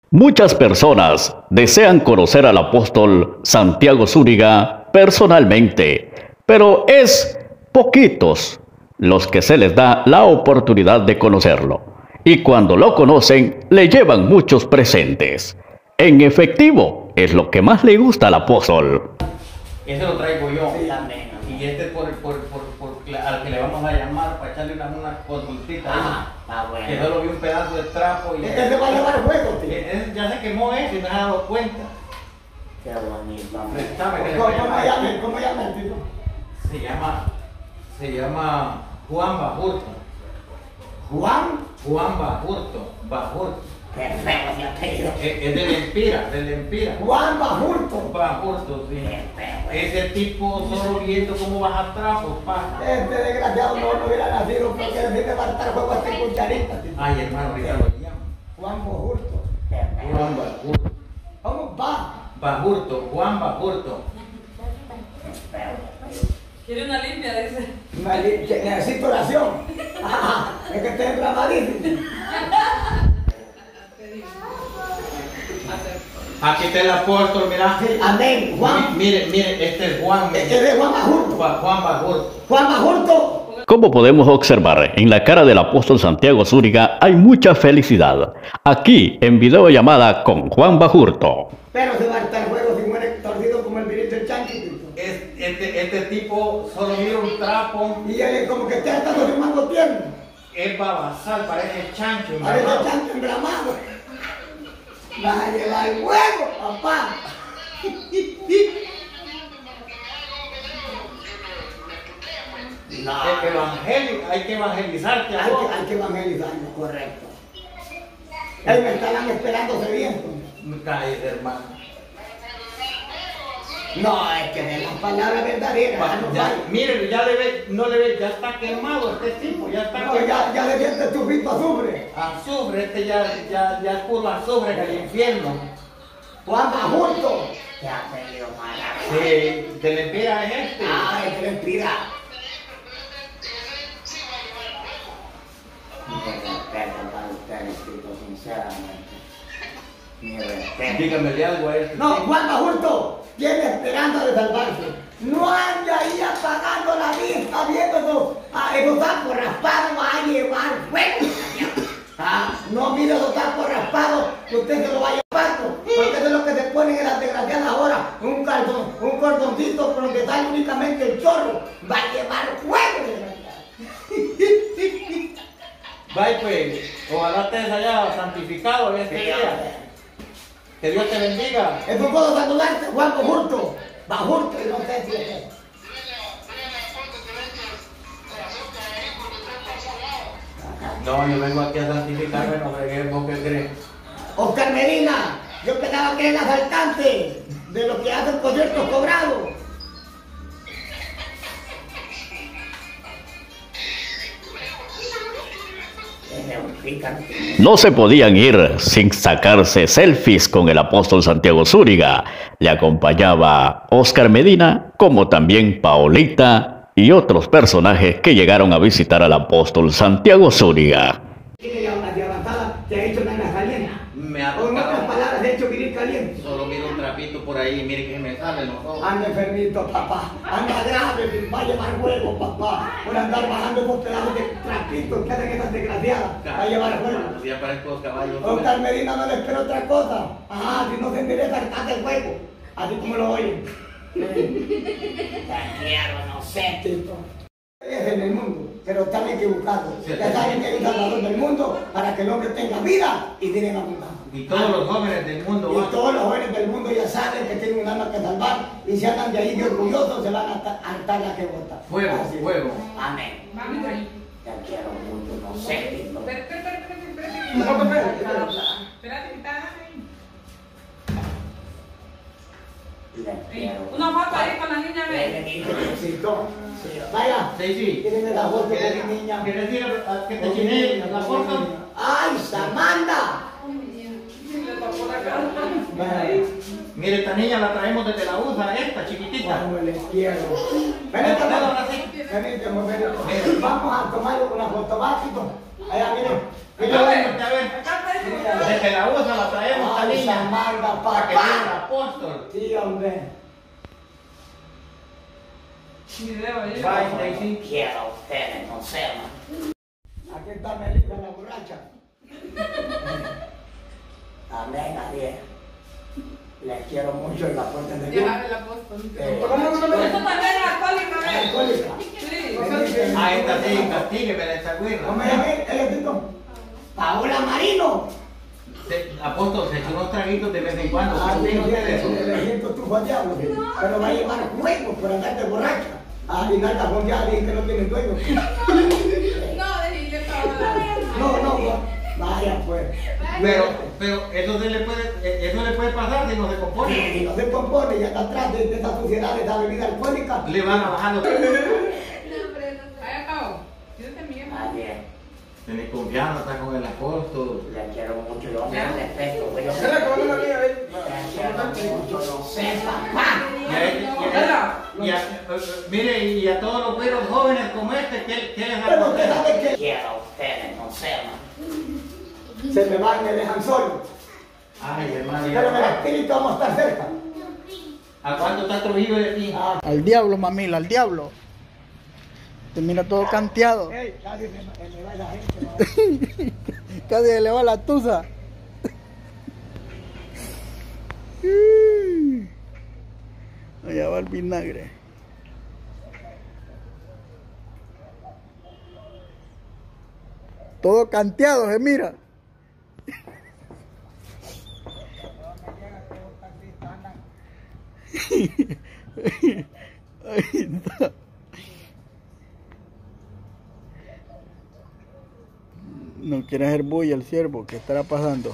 Muchas personas desean conocer al apóstol Santiago Zúñiga personalmente, pero es poquitos los que se les da la oportunidad de conocerlo. Y cuando lo conocen, le llevan muchos presentes. En efectivo, es lo que más le gusta al apóstol. Ese lo traigo yo. Sí, amén, amén. Y este al que le vamos a llamar para echarle una consultita. Bueno. Que solo vi un pedazo de trapo y... Este va a llevar fuego, tío. Ya se quemó ese y no se ha dado cuenta. Qué bonito. Préstame que le voy a llamar. ¿Cómo llama el tío? Se llama Juan Bajurto. Juan Bajurto. Qué feo ese apellido. Es del Empira. Juan Bajurto. Bajurto, sí. Qué feo. Ese tipo solo viendo cómo baja trapos, pasa. Este desgraciado no hubiera nacido porque decirle va a estar juego hasta en cucharita, tío. Ay, hermano, ahorita lo llamo. Juan Bajurto. Qué feo. Juan Bajurto. ¿Cómo va? Bajurto, Juan Bajurto. Qué feo. Quiere una limpia, dice. Necesito oración. Es que estoy enramadísimo. Aquí está el apóstol, mira. Sí, amén. Juan. Mire, este es Juan. Este es Juan Bajurto. Juan Bajurto. Juan Bajurto. Como podemos observar, en la cara del apóstol Santiago Zúñiga hay mucha felicidad. Aquí, en videollamada con Juan Bajurto. Pero se va a estar juego si muere torcido como el virito del chanquito. Este tipo solo mira un trapo. Y él como que está estando de mango tierno. Es babasal, parece chancho. Parece chancho embramado. Va a llevar huevo, papá. No. Hay que evangelizarte a vos. Hay que evangelizarlo, correcto. Él me estaban esperando sediento. Cállate, hermano. No, es que de las palabras verdaderas. Mire, no le ve, ya está quemado este tipo, ya está No, quemado. ya le sientes tu pito azufre. Azufre, ya es puro azufre en el infierno. Juan Bajurto. Te ha pedido mala. Sí, te le empira es este. Es que le inspira. Mi respeto para ustedes, chicos, sinceramente. Mi respeto. Dígamele algo a este. No, Juan Bajurto tiene esperanza de salvarse. No anda ahí apagando la vista viendo esos sapos raspados, va a llevar fuego. No mire esos sapos raspados, que usted se lo va a llevar, porque eso es lo que se ponen en las desgraciadas ahora. Un cordoncito por donde sale únicamente el chorro, va a llevar fuego. Bye pues, ojalá estés allá santificado en este día. Que Dios te bendiga. Es un puedo saludarte, Juan Bajurto. Bajurto, y no sé si es eso. No, yo vengo aquí a santificarme, no fregué, ¿vos qué crees? Oscar Medina, yo pensaba que era el asaltante de los que hacen conciertos cobrados. No se podían ir sin sacarse selfies con el apóstol Santiago Zúñiga. Le acompañaba Oscar Medina, como también Paolita y otros personajes que llegaron a visitar al apóstol Santiago Zúñiga. Tiene ya una avanzada, te ha hecho nana caliente. Me ha O en otras tocado. palabras, te ha hecho viril caliente. Solo miro un trapito por ahí, mire que me sale los ojos. Anda enfermito, papá. Anda grave, va a llevar huevo, papá. Por andar bajando esos pedazos de trapitos que hacen esas desgraciadas. Va a llevar huevo. Ya parezco caballo. Oscar Medina no le espera otra cosa. Si no se endereza, hace el huevo. Así como lo oyen. Te quiero, no sé, tipo. Es en el mundo, pero están equivocados. Ya saben que hay un salvador del mundo para que el hombre tenga vida y vida en abundancia. Y todos los jóvenes del mundo Y todos los jóvenes del mundo ya saben que tienen un alma que salvar y si andan de ahí de orgullosos se van a hartar la que vota. Fuego, Así. fuego. Amén. Vamos ahí. Te quiero mucho, no sé. tipo. Espérate. Espérate, que está ahí. Le quiero. Una foto ahí con la niña, ve. Vaya. Sí. Tienen la foto de mi niña. ¿Quieres ir a que te chine la foto? ¡Ay, Samantha! Le tocó la cara. Vaya. Mire, esta niña la traemos desde la USA, esta chiquitita. Como les quiero. Vente, Vente, ahora sí. Vente, vamos a tomar una foto básica. Allá, miren. A ver, a ver. Desde la USA la traemos, está manda, Para que viva el papá. apóstol. Sí, hombre. Video ahí. Bye, Stacy. Quiero ustedes, no sean. Aquí está Melissa, la borracha. Amén, nadie. Les quiero mucho en la puerta de Dios. Dejar el apóstol. ¿Cómo Eso también es alcohólica, ¿ves? Alcohólica. Sí. Ah, esta sí, castígueme esa güira. ¿Cómo se llama el tipo? Paola Marino. Apóstol, se echó unos traguitos de vez en cuando. Ah, ¿Sí, sí, no tiene eso? le siento truco al diablo. Pero va a llevar juego por andar de borracha. Ah, y nada, con ya dije que no tiene dueño. No, decirle todo. No. Vaya pues. Pero eso le puede pasar si no se compone. Si no se compone y anda atrás de esa suciedad, de esa bebida alcohólica. Le van a bajar los... Ahí acabó. Yo también. Bien. Tenés confianza, está con el apóstol. Le quiero mucho, yo me respeto. Yo Se la come la mía, le quiero mucho, no sé, papá. Mire, y a todos los güeros jóvenes como este, ¿qué les Pero usted aconseja? sabe que quiero ustedes, no sé, se me van y me dejan solo. Ay, hermano. Pero en el espíritu vamos a estar cerca. ¿A cuánto está Trujillo de ti? Al diablo, mamila, al diablo. Te mira todo canteado. Ey, casi me va la gente. Casi se le va la tusa. Allá va el vinagre. Todo canteado, se mira. Ahí está. No quiere hacer bulla el ciervo. ¿Qué estará pasando?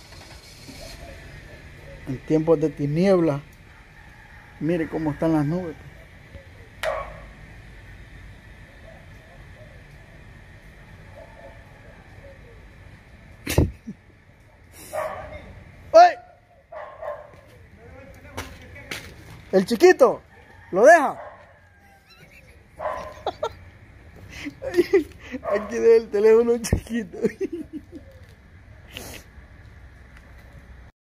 En tiempos de tiniebla. Mire cómo están las nubes. ¡Ay! El chiquito. ¿Lo deja? Aquí del teléfono chiquito.